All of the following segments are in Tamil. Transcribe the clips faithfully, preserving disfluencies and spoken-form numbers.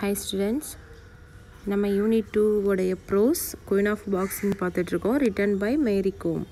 Hi students, நம்ம யூனிட் டூ உடைய ப்ரோஸ் குயின் ஆஃப் பாக்ஸிங் பார்த்துட்ருக்கோம் written by Mary Kom.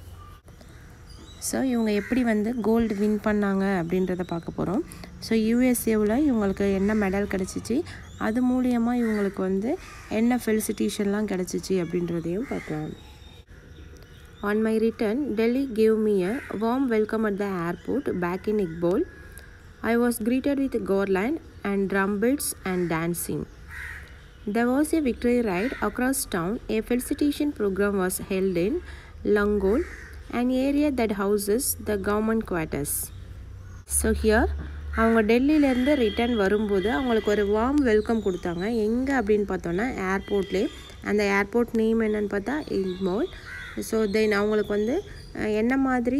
So இவங்க எப்படி வந்து கோல்டு வின் பண்ணாங்க அப்படின்றத பார்க்க போகிறோம். ஸோ யூஎஸ்ஏவில் இவங்களுக்கு என்ன மெடல் கிடச்சிச்சு, அது மூலியமாக இவங்களுக்கு வந்து என்ன ஃபெலிசிட்டேஷன்லாம் கிடச்சிச்சு அப்படின்றதையும் பார்க்கலாம். On my return, Delhi gave me a warm welcome at the airport back in Iqbal. I was greeted with garland and drum beats and dancing. There was a victory ride across town. A felicitation program was held in Langol, an area that houses the government quarters. So here, அவங்க டெல்லியிலேருந்து ரிட்டர்ன் வரும்போது அவங்களுக்கு ஒரு வார்ம் வெல்கம் கொடுத்தாங்க. எங்கே அப்படின்னு பார்த்தோன்னா ஏர்போர்ட்லேயே. அந்த ஏர்போர்ட் நேம் என்னன்னு பார்த்தா இக்மோல். ஸோ தென் அவங்களுக்கு வந்து என்ன மாதிரி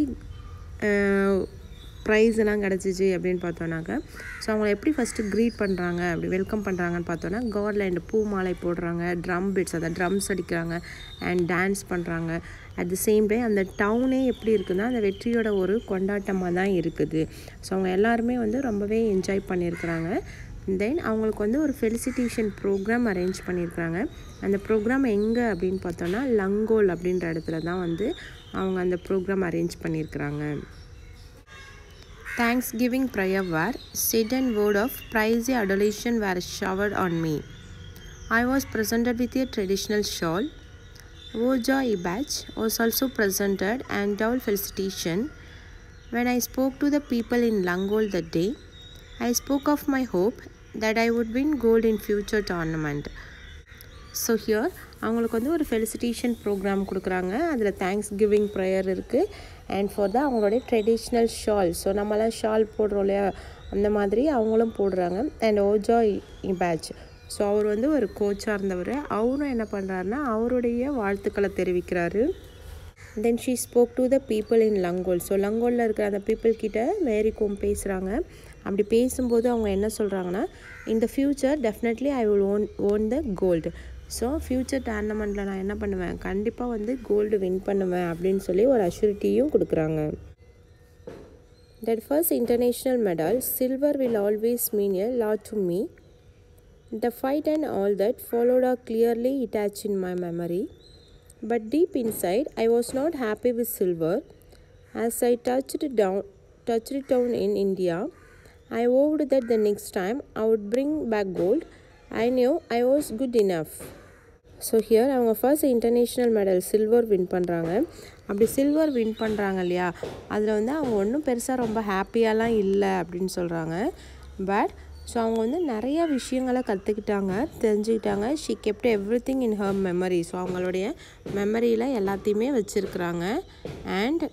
ப்ரைஸ் எல்லாம் கிடச்சிச்சு அப்படின்னு பார்த்தோன்னாக்க, ஸோ அவங்கள எப்படி ஃபஸ்ட்டு க்ரீட் பண்ணுறாங்க, அப்படி வெல்கம் பண்ணுறாங்கன்னு பார்த்தோன்னா கார்லேண்ட் பூ மாலை போடுறாங்க, ட்ரம் பீட்ஸ் அதை ட்ரம்ஸ் அடிக்கிறாங்க அண்ட் டான்ஸ் பண்ணுறாங்க. அட் தி சேம் டைம் அந்த டவுனே எப்படி இருக்குதுன்னா அந்த வெற்றியோட ஒரு கொண்டாட்டமாக தான் இருக்குது. ஸோ அவங்க எல்லாருமே வந்து ரொம்பவே என்ஜாய் பண்ணியிருக்கிறாங்க. தென் அவங்களுக்கு வந்து ஒரு ஃபெலிசிட்டேஷன் ப்ரோக்ராம் அரேஞ்ச் பண்ணியிருக்கிறாங்க. அந்த ப்ரோக்ராம் எங்கே அப்படின்னு பார்த்தோன்னா லங்கோல் அப்படின்ற இடத்துல தான் வந்து அவங்க அந்த ப்ரோக்ராம் அரேஞ்ச் பண்ணியிருக்கிறாங்க. Thanksgiving prayer were said and word of praise and adulation were showered on me. I was presented with a traditional shawl. Woja Ibach was also presented and double felicitation. When I spoke to the people in Langol that day, I spoke of my hope that I would win gold in future tournament. So here அவங்களுக்கு வந்து ஒரு ஃபெலிசிட்டேஷன் ப்ரோக்ராம் கொடுக்குறாங்க. அதில் தேங்க்ஸ் கிவிங் ப்ரேயர் இருக்குது. அண்ட் ஃபார் த அவங்களுடைய ட்ரெடிஷ்னல் ஷால், ஸோ நம்மளாம் ஷால் போடுறோம் இல்லையா, அந்த மாதிரி அவங்களும் போடுறாங்க. அண்ட் ஓஜா பேட்ச், ஸோ அவர் வந்து ஒரு கோச்சாக இருந்தவர். அவரும் என்ன பண்ணுறாருன்னா அவருடைய வாழ்த்துக்களை தெரிவிக்கிறாரு. Then she spoke to the people in Langol. So லங்கோலில் இருக்கிற அந்த பீப்புள் கிட்ட மேரி கோம் பேசுகிறாங்க. அப்படி பேசும்போது அவங்க என்ன சொல்கிறாங்கன்னா, in the future definitely I will won won the gold. So future டோர்னமெண்ட்டில் நான் என்ன பண்ணுவேன், கண்டிப்பாக வந்து கோல்டு வின் பண்ணுவேன் அப்படின்னு சொல்லி ஒரு அஷ்யூரிட்டியும் கொடுக்குறாங்க. That first international medal silver will always mean a lot to me. The fight and all that followed are clearly இட்டாச் in my memory. But deep inside I was not happy with silver. As I touched down touched down in India, I vowed that the next time I would bring back gold. I knew I was good enough. So here அவங்க first international medal silver win பண்ணுறாங்க. அப்படி சில்வர் வின் பண்ணுறாங்க இல்லையா, அதில் வந்து அவங்க ஒன்றும் பெருசாக ரொம்ப ஹாப்பியாலாம் இல்லை அப்படின்னு சொல்கிறாங்க. பட் ஸோ அவங்க வந்து நிறைய விஷயங்களை கற்றுக்கிட்டாங்க, தெரிஞ்சுக்கிட்டாங்க. She kept everything in her memory. So அவங்களுடைய மெமரியில் எல்லாத்தையுமே வச்சுருக்குறாங்க. அண்ட்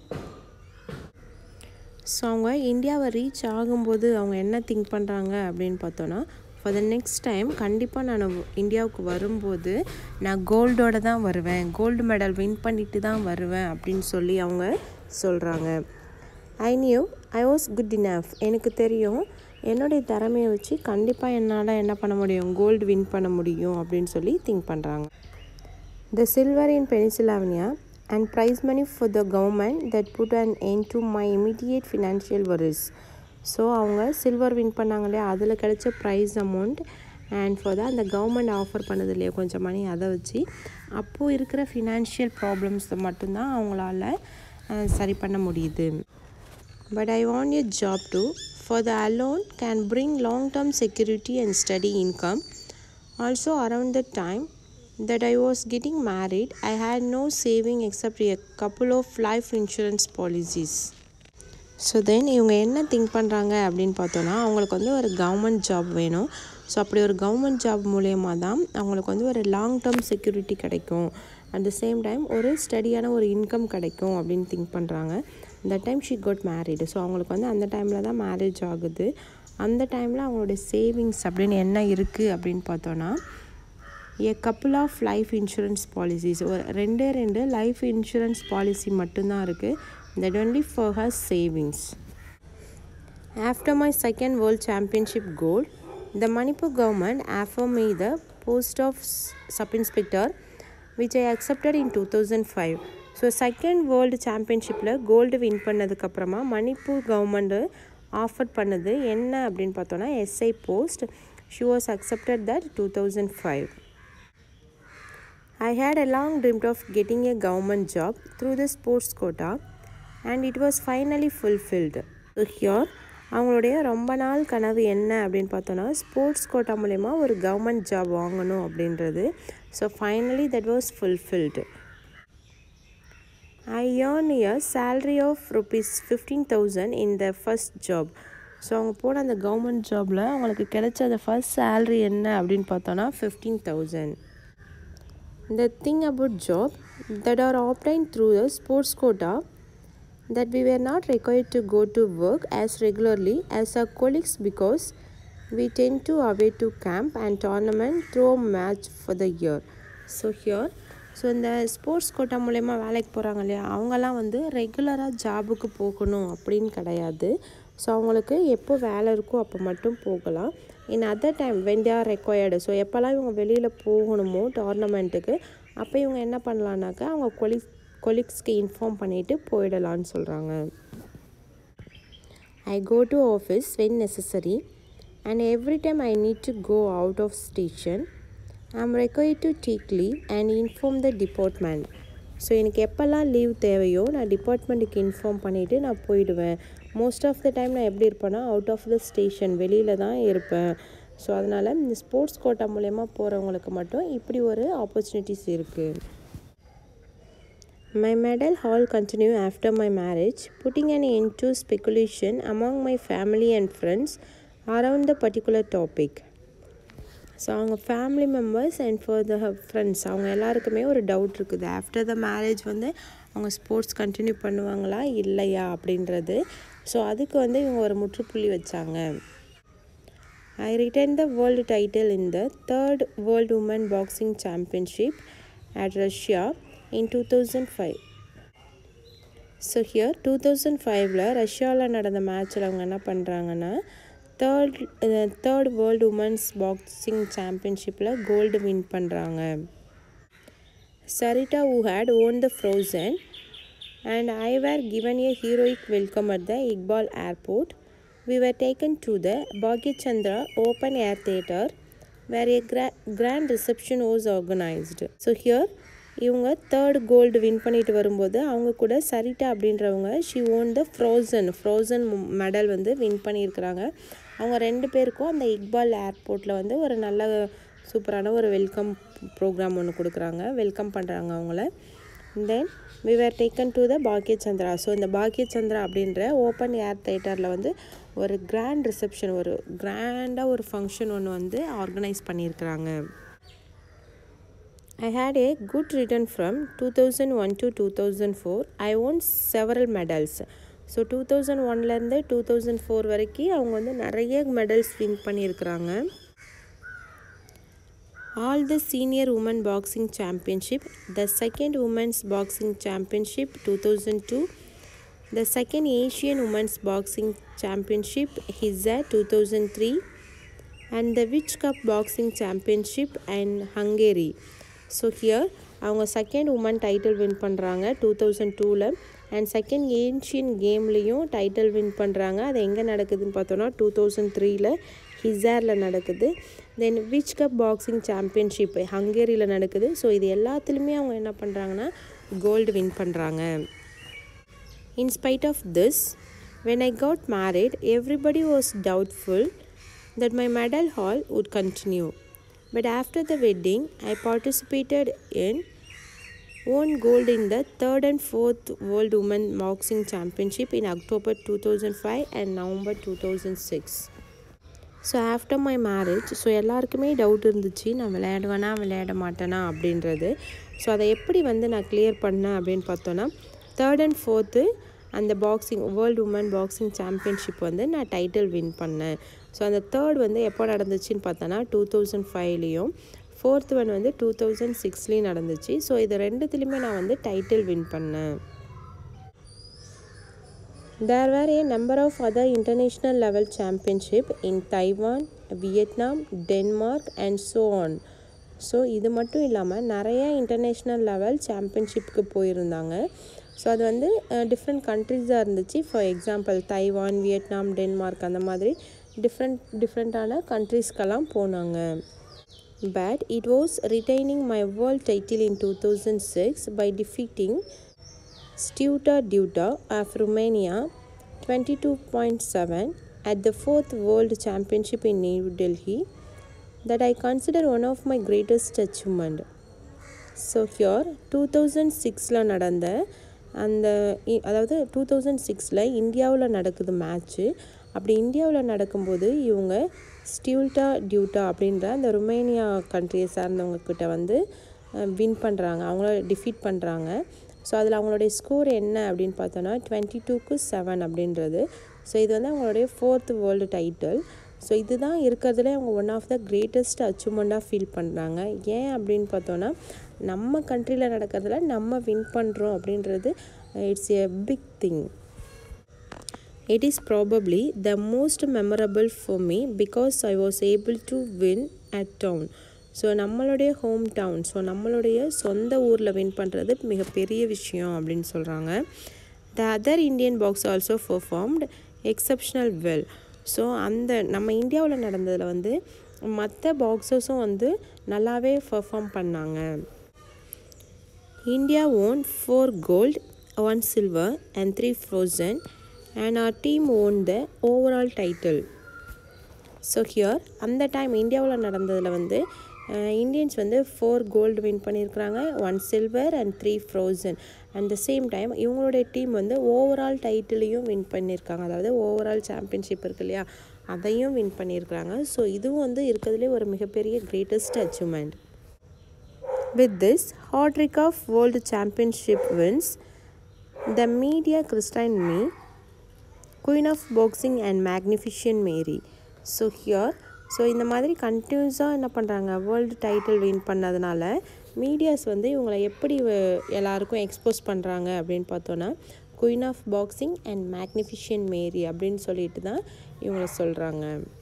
ஸோ அவங்க இந்தியாவை ரீச் ஆகும்போது அவங்க என்ன திங்க் பண்ணுறாங்க அப்படின்னு பார்த்தோன்னா, ஃபார் த நெக்ஸ்ட் டைம் கண்டிப்பாக நான் இந்தியாவுக்கு வரும்போது நான் கோல்டோடு தான் வருவேன், கோல்டு மெடல் வின் பண்ணிட்டு தான் வருவேன் அப்படின்னு சொல்லி அவங்க சொல்கிறாங்க. I knew I was good enough. எனக்கு தெரியும் என்னுடைய திறமையை வச்சு கண்டிப்பாக என்னால் என்ன பண்ண முடியும், கோல்டு வின் பண்ண முடியும் அப்படின்னு சொல்லி திங்க் பண்ணுறாங்க. The silver in Pennsylvania and prize money for the government that put an end to my immediate financial worries. So அவங்க சில்வர் வின் பண்ணாங்க இல்லையா, அதில் கிடைச்ச ப்ரைஸ் அமௌண்ட் அண்ட் ஃபார் தான் அந்த கவர்மெண்ட் ஆஃபர் பண்ணது இல்லையா கொஞ்சம் மணி, அதை வச்சு அப்போது இருக்கிற ஃபினான்ஷியல் ப்ராப்ளம்ஸை மட்டும்தான் அவங்களால சரி பண்ண முடியுது. But I want a job to for the alone can bring long term security and steady income. Also around the time that I was getting married, I had no saving except a couple of life insurance policies. So then இவங்க என்ன திங்க் பண்ணுறாங்க அப்படின்னு பார்த்தோன்னா, அவங்களுக்கு வந்து ஒரு கவர்மெண்ட் ஜாப் வேணும். ஸோ அப்படி ஒரு கவர்மெண்ட் ஜாப் மூலயமா தான் அவங்களுக்கு வந்து ஒரு லாங் டேர்ம் செக்யூரிட்டி கிடைக்கும், அட் த சேம் டைம் ஒரு ஸ்டடியான ஒரு இன்கம் கிடைக்கும் அப்படின்னு திங்க் பண்ணுறாங்க. இந்த time she got married. So அவங்களுக்கு வந்து அந்த டைமில் தான் மேரேஜ் ஆகுது. அந்த டைமில் அவங்களுடைய சேவிங்ஸ் அப்படின்னு என்ன இருக்குது அப்படின்னு பார்த்தோன்னா, a couple of life insurance policies. ஒரு ரெண்டே ரெண்டு லைஃப் இன்சூரன்ஸ் பாலிசி மட்டும்தான் இருக்குது. that only for her savings. After my second world championship gold, the Manipur government offered me the post of sub-inspector, which I accepted in two thousand five. So second world சாம்பியன்ஷிப்பில் கோல்டு வின் பண்ணதுக்கப்புறமா மணிப்பூர் கவர்மெண்ட்டு ஆஃபர் பண்ணுது என்ன அப்படின்னு பார்த்தோன்னா SI post. She was accepted that two thousand five. I had a long dream of getting a government job through the sports quota and it was finally fulfilled. So here அவங்களுடைய ரொம்ப நாள் கனவு என்ன அப்படின்னு பார்த்தோன்னா ஸ்போர்ட்ஸ் கோட்டா மூலயமா ஒரு கவர்மெண்ட் ஜாப் வாங்கணும் அப்படின்றது. So finally that was fulfilled. I earn a salary of rupees fifteen thousand in the first job. ஸோ அவங்க போன அந்த கவர்மெண்ட் ஜாபில் அவங்களுக்கு கிடைச்ச அந்த ஃபர்ஸ்ட் சேல்ரி என்ன அப்படின்னு பார்த்தோன்னா fifteen thousand. The thing about job that are obtained through the sports quota that we were not required to go to work as regularly as our colleagues because we tend to away to camp and tournament through a match for the year. So here so இந்த ஸ்போர்ட்ஸ் கோட்டா மூலயமா வேலைக்கு போகிறாங்க இல்லையா, அவங்கெல்லாம் வந்து ரெகுலராக ஜாபுக்கு போகணும் அப்படின்னு கிடையாது. ஸோ அவங்களுக்கு எப்போ வேலை இருக்கோ அப்போ மட்டும் போகலாம். In other time when they are required, so எப்போல்லாம் இவங்க வெளியில் போகணுமோ டோர்னமெண்ட்டுக்கு அப்போ இவங்க என்ன பண்ணலான்னாக்கா அவங்க கொலீக் கொலீக்ஸ்க்கு இன்ஃபார்ம் பண்ணிவிட்டு போயிடலான்னு சொல்கிறாங்க. I go to office when necessary and every time I need to go out of station I am required to take leave and inform the department. So எனக்கு எப்போல்லாம் லீவ் தேவையோ நான் டிபார்ட்மெண்ட்டுக்கு இன்ஃபார்ம் பண்ணிவிட்டு நான் போயிடுவேன். மோஸ்ட் ஆஃப் த டைம் நான் எப்படி இருப்பேன்னா அவுட் ஆஃப் த ஸ்டேஷன் வெளியில் தான் இருப்பேன். ஸோ அதனால் இந்த ஸ்போர்ட்ஸ் கோட்டா மூலயமா போகிறவங்களுக்கு மட்டும் இப்படி ஒரு ஆப்பர்ச்சுனிட்டிஸ் இருக்குது. My medal haul continue after my marriage, putting an end to speculation among my family and friends around the particular topic. So அவங்க family members and for the friends அவங்க எல்லாருக்குமே ஒரு டவுட் இருக்குது. ஆஃப்டர் த மேரேஜ் வந்து அவங்க ஸ்போர்ட்ஸ் கண்டினியூ பண்ணுவாங்களா இல்லையா அப்படின்றது. ஸோ அதுக்கு வந்து இவங்க ஒரு முற்றுப்புள்ளி வச்சாங்க. I retained the world title in the third World Women Boxing Championship at Russia in two thousand five. So here two thousand ஃபைவ்ல ரஷ்யாவில் நடந்த மேட்ச்சில் அவங்க என்ன பண்ணுறாங்கன்னா third third world women's boxing சாம்பியன்ஷிப்பில் கோல்டு வின் பண்ணுறாங்க. Sarita who had won the Frozen and I were given a heroic welcome at the Iqbal airport. We were taken to the Bhagyachandra Open Air Theatre where a gra- grand reception was organized. So here இவங்க தேர்ட் கோல்டு வின் பண்ணிட்டு வரும்போது அவங்க கூட சரிட்டா அப்படின்றவங்க she won the bronze bronze medal வந்து வின் பண்ணியிருக்கிறாங்க. அவங்க ரெண்டு பேருக்கும் அந்த இக்பால் ஏர்போர்ட்டில் வந்து ஒரு நல்ல சூப்பரான ஒரு வெல்கம் ப்ரோக்ராம் ஒன்று கொடுக்குறாங்க, வெல்கம் பண்ணுறாங்க அவங்கள. Then we were taken to the Bhagyachandra. So இந்த பாக்யச்சந்திரா அப்படின்ற ஓப்பன் ஏர் தேட்டரில் வந்து ஒரு கிராண்ட் ரிசப்ஷன், ஒரு கிராண்டாக ஒரு ஃபங்க்ஷன் ஒன்று வந்து ஆர்கனைஸ் பண்ணியிருக்கிறாங்க. I had a good return from two thousand one to two thousand four. I won several medals. So two thousand ஒன்லேருந்து டூ தௌசண்ட் ஃபோர் வரைக்கும் அவங்க வந்து நிறைய மெடல்ஸ் வின் பண்ணியிருக்கிறாங்க. All the senior women boxing championship, the second women's boxing championship two thousand two, the second Asian women's boxing championship Hisar two thousand three and the Witch Cup boxing championship and Hungary. So here அவங்க செகண்ட் உமன் டைட்டில் வின் பண்ணுறாங்க டூ தௌசண்ட் டூவில் அண்ட் செகண்ட் ஏன்ஷியன் கேம்லேயும் டைட்டில் வின் பண்ணுறாங்க. அது எங்கே நடக்குதுன்னு பார்த்தோன்னா டூ தௌசண்ட் த்ரீயில் ஹிசாரில் நடக்குது. Then Witch Cup boxing championship ஹங்கேரியில் நடக்குது. ஸோ இது எல்லாத்துலேயுமே அவங்க என்ன பண்ணுறாங்கன்னா கோல்டு வின் பண்ணுறாங்க. In spite of this when I got married everybody was doubtful that my medal haul would continue. But after the wedding, I participated in won gold in the third and fourth World Women Boxing Championship in October two thousand five and November two thousand six. So after my marriage so எல்லாருக்குமே டவுட் இருந்துச்சு நான் விளையாடுவேனா விளையாட மாட்டேனா அப்படின்றது. ஸோ அதை எப்படி வந்து நான் கிளியர் பண்ணேன் அப்படின்னு பார்த்தோன்னா தேர்ட் அண்ட் ஃபோர்த்து அந்த boxing world women boxing championship வந்து நான் டைட்டில் வின் பண்ணேன். ஸோ அந்த தேர்ட் வந்து எப்போ நடந்துச்சுன்னு பார்த்தோன்னா டூ தௌசண்ட் ஃபைவ்லேயும் ஃபோர்த் ஒன் வந்து டூ தௌசண்ட் சிக்ஸ்லேயும் நடந்துச்சு. ஸோ இது ரெண்டுத்துலேயுமே நான் வந்து டைட்டில் வின் பண்ணேன். There were a number of other international level championship in Taiwan, Vietnam, Denmark and so on. So இது மட்டும் இல்லாமல் நிறையா இன்டர்நேஷ்னல் லெவல் சாம்பியன்ஷிப்புக்கு போயிருந்தாங்க. ஸோ அது வந்து டிஃப்ரெண்ட் கண்ட்ரீஸாக இருந்துச்சு. For example Taiwan, Vietnam, Denmark அந்த மாதிரி டிஃப்ரெண்ட் டிஃப்ரெண்ட்டான கண்ட்ரீஸ்க்கெல்லாம் போனாங்க. But it was retaining my world title in two thousand six by defeating Steaua Deuta of Romania twenty-two point seven at the fourth World Championship in New Delhi that I consider one of my greatest achievement. So here two thousand six-ல நடந்த அந்த அதாவது டூ தௌசண்ட் சிக்ஸில் இந்தியாவில் நடக்குது மேட்ச்சு. அப்படி இந்தியாவில் நடக்கும்போது இவங்க ஸ்டியூட்டா டியூட்டா அப்படின்ற அந்த ருமேனியா கண்ட்ரியை சார்ந்தவங்கக்கிட்ட வந்து வின் பண்ணுறாங்க, அவங்கள டிஃபீட் பண்ணுறாங்க. ஸோ அதில் அவங்களுடைய ஸ்கோர் என்ன அப்படின்னு பார்த்தோன்னா டுவெண்ட்டி டூக்கு செவன் அப்படின்றது. ஸோ இது வந்து அவங்களுடைய ஃபோர்த் வேர்ல்டு டைட்டில். ஸோ இதுதான் இருக்கிறதுலே அவங்க ஒன் ஆஃப் த கிரேட்டஸ்ட் அச்சீவ்மெண்ட்டாக ஃபீல் பண்ணுறாங்க. ஏன் அப்படின்னு பார்த்தோன்னா நம்ம கண்ட்ரியில் நடக்கிறதுல நம்ம வின் பண்ணுறோம் அப்படின்றது it's a big thing. It is probably the most memorable for me because I was able to win at town. So நம்மளுடைய ஹோம் டவுன், ஸோ நம்மளுடைய சொந்த ஊரில் வின் பண்ணுறது மிகப்பெரிய விஷயம் அப்படின்னு சொல்கிறாங்க. The other Indian box also performed exceptional well. So அந்த நம்ம இந்தியாவில் நடந்ததில் வந்து மற்ற பாக்ஸர்ஸும் வந்து நல்லாவே பெர்ஃபார்ம் பண்ணாங்க. India won four gold, one silver and three frozen and our team won the overall title. So here அந்த டைம் இந்தியாவில் நடந்ததில் வந்து இந்தியன்ஸ் வந்து ஃபோர் கோல்டு வின் பண்ணியிருக்கிறாங்க, one silver and three bronze. At the same time இவங்களுடைய டீம் வந்து ஓவரால் டைட்டிலையும் வின் பண்ணியிருக்காங்க, அதாவது ஓவரால் சாம்பியன்ஷிப் இருக்கு இல்லையா, அதையும் வின் பண்ணியிருக்கிறாங்க. ஸோ இதுவும் வந்து இருக்கிறதுலே ஒரு மிகப்பெரிய கிரேட்டஸ்ட் அச்சீவ்மெண்ட். With this hat-trick of World Championship wins, the media christened me Queen of Boxing and Magnificent Mary. So here so இந்த மாதிரி கண்டினியூஸாக என்ன பண்ணுறாங்க, வேர்ல்டு டைட்டில் வின் பண்ணதுனால மீடியாஸ் வந்து இவங்களை எப்படி எல்லாருக்கும் எக்ஸ்போஸ் பண்ணுறாங்க அப்படின்னு பார்த்தோன்னா queen of boxing and magnificent Mary அப்படின்னு சொல்லிட்டு தான் இவங்களை சொல்கிறாங்க.